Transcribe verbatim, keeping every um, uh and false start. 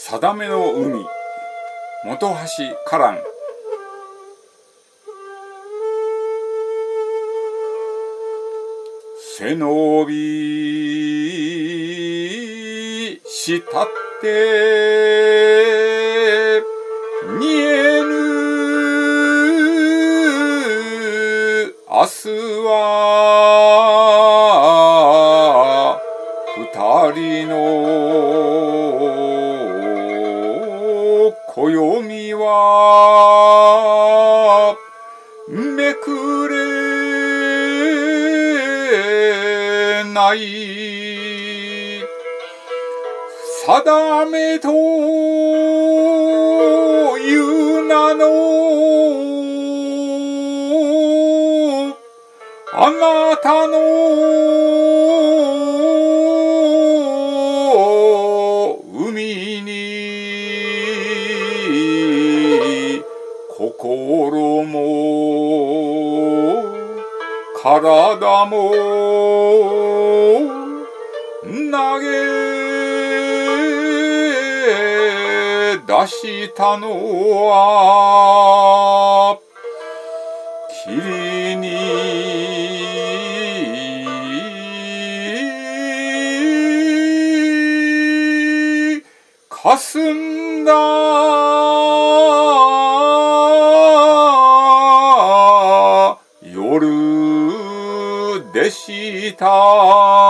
定めの海本橋花覧。背伸びしたって見えぬ明日は二人の暦はめくれない定めという名のあなたの海に心も体も投げ出したのは霧に霞んだ夜でした。